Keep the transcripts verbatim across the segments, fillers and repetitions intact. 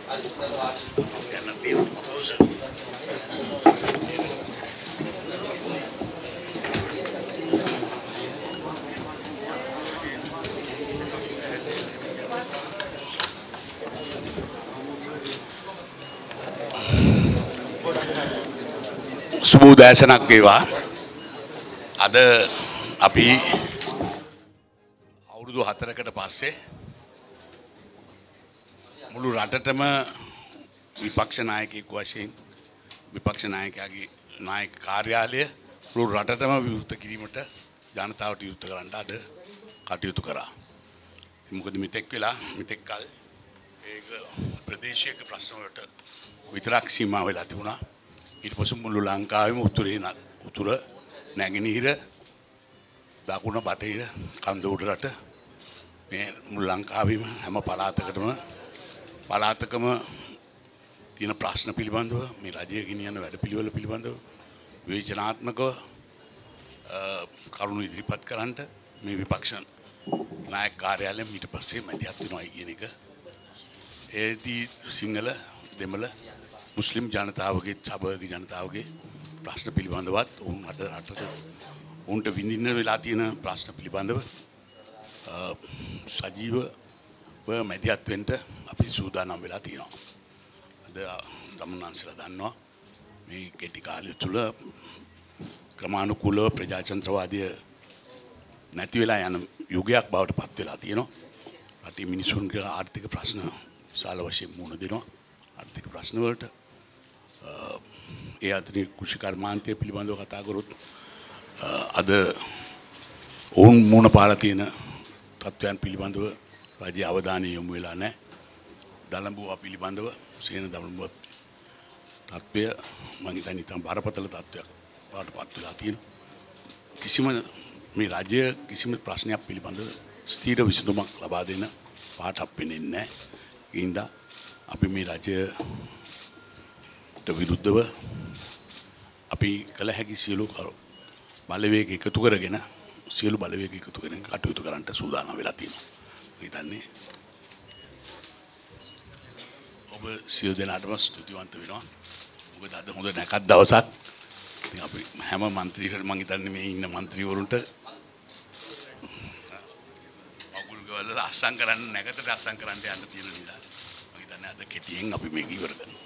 සුබ උදෑසනක් වේවා. අද අපි අවුරුදු හතරකට පස්සේ මුළු රටටම විපක්ෂ නායකයෙකු වශයෙන් විපක්ෂ නායකයාගේ නායක කාර්යාලය මුළු රටටම විවෘත කිරීමට ජනතාවට විවෘත කරන්න අද කටයුතු කරා. මොකද මෙතෙක් වෙලා මෙතෙක් කල ඒක ප්‍රදේශීය ප්‍රශ්න වලට විතරක් සීමා වෙලා තිබුණා. ඊට පස්සේ මුළු ලංකාවේම උතුරේ උතුර නැගෙනහිර දකුණ බටහිර කන්ද උඩරට මේ මුළු ලංකාවේම හැම පළාතකටම පළාතකම තියෙන ප්‍රශ්න පිළිබඳව මේ රජය ගෙනියන වැඩපිළිවෙල පිළිබඳව විවේචනාත්මකව කරුණු ඉදිරිපත් කරන්නට මේ විපක්ෂ නායක කාර්යාලයෙන් ඊට පස්සේ මැදිහත් වෙනවා කියන එක ඒදී සිංහල දෙමළ මුස්ලිම් ජනතාවගේ සබගේ ජනතාවගේ ප්‍රශ්න පිළිබඳවත් උන් අද රටට උන්ට විඳින්න වෙලා තියෙන ප්‍රශ්න පිළිබඳව සජීවව මැදිහත් වෙන්න අපි සූදානම් වෙලා තියෙනවා. අද ගමනාන්සලා දන්නවා මේ කෙටි කාලය තුල ක්‍රමානුකූලව ප්‍රජාතන්ත්‍රවාදය නැති වෙලා යන යුගයක් බවට පත් වෙලා තියෙනවා. රටේ මිනිසුන්ගේ ආර්ථික ප්‍රශ්න විශාල වශයෙන් මුහුණ දෙනවා. ආර්ථික ප්‍රශ්න වලට ඒ අතරින් කෘෂි කර්මාන්තය පිළිබඳව කතා කරොත් අද ඔවුන් මුහුණ පාලා තියෙන තත්ත්වයන් පිළිබඳව රජයේ අවධානය යොමු වෙලා නැහැ. දලඹුව පිළිබඳව සේන දලඹුව තත්ත්වය මම හිතන්නේ ඉතින් බරපතල තත්ත්වයක් බවට පත් වෙලා තියෙනවා. කිසිම මේ රජය කිසිම ප්‍රශ්නයක් පිළිබඳව ස්ථීර විසඳුමක් ලබා දෙන පාටක් පෙනෙන්නේ නැහැ. ඒ හින්දා අපි මේ රජයට විරුද්ධව අපි කළ හැකි සියලු බලවේග එකතු කරගෙන සියලු බලවේග එකතු කරගෙන කටයුතු කරන්නට සූදානම් වෙලා තියෙනවා. මම හිතන්නේ ඔබ සියලු දෙනාටම ස්තුතිවන්ත වෙනවා. මොකද අද හොඳ නැකත් දවසක්. ඉතින් අපි හැම മന്ത്രിවරු මම හිතන්නේ මේ ඉන්න മന്ത്രിවරුන්ට අගුල් ගවල අස්සම් කරන්න නැකතට අස්සම් කරන්න යන්න තියෙන නිසා මම හිතන්නේ අද කෙටියෙන් අපි මේක ඉවර කරනවා.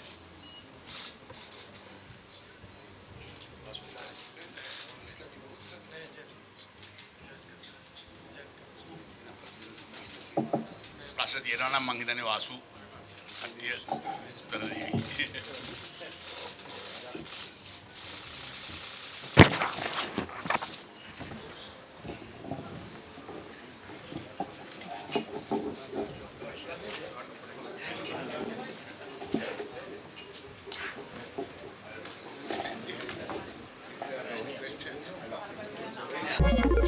ප්‍රශ්න තියෙනවා නම් මම හිතන්නේ වාසු කට්ටිය උත්තර දෙවි. Thank you.